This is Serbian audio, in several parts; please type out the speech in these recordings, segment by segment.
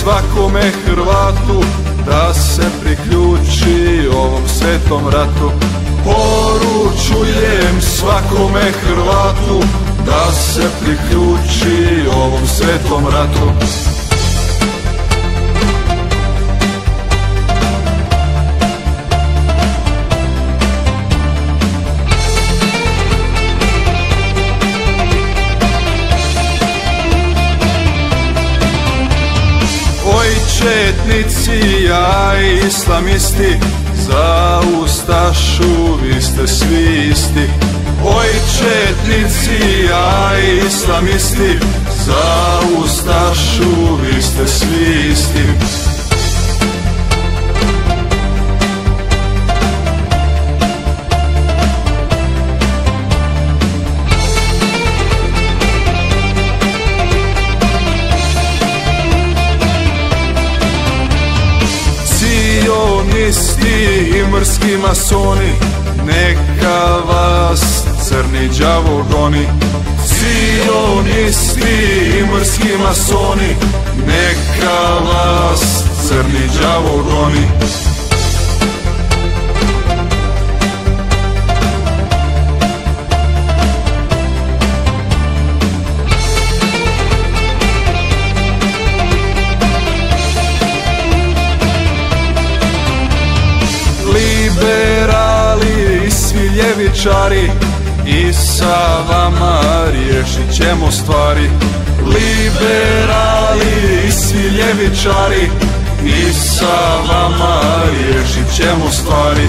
svakome Hrvatu da se priključi ovom svetom ratu. Poručujem svakome Hrvatu da se priključi ovom svetom ratu. Četnici, a islamisti, za ustašu vi ste svi isti. Oj četnici, a islamisti, za ustašu vi ste svi isti. I mrski masoni, neka vas crni đavo goni. Cionisti i mrski masoni, neka vas crni đavo goni. Liberali i svi ljevičari, i sa vama riješit ćemo stvari. Liberali i svi ljevičari, i sa vama riješit ćemo stvari.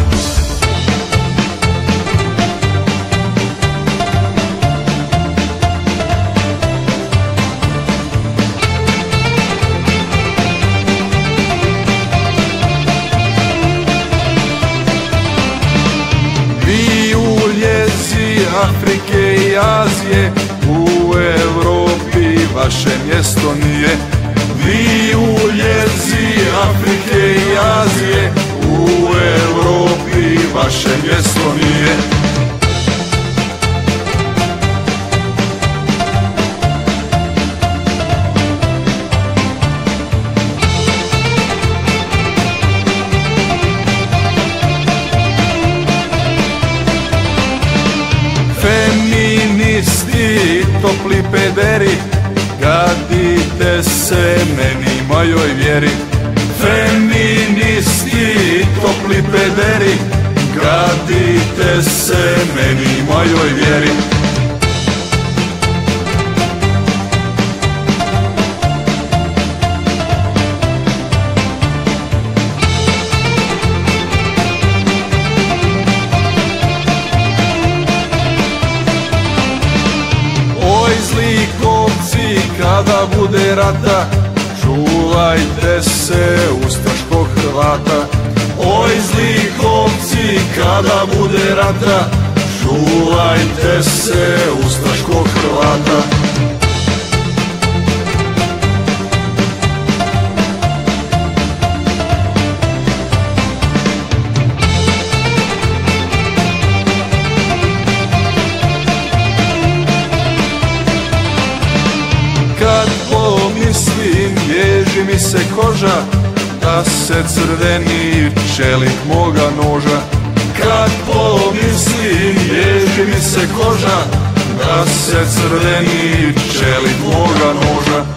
Afrike i Azije, u Evropi vaše mjesto nije. Vi uljezi Afrike i Azije, u Evropi vaše mjesto nije. Feministi, topli pederi, gadite se meni i mojoj vjeri. Feministi, topli pederi, gadite se meni i mojoj vjeri. Kada bude rata, čuvajte se ustaškog Hrvata. Oj zlikovci, kada bude rata, čuvajte se ustaškog Hrvata. Kad pomislim, ježi mi se koža, da se crveni čelik moga noža. Kad pomislim, ježi mi se koža, da se crveni čelik moga noža.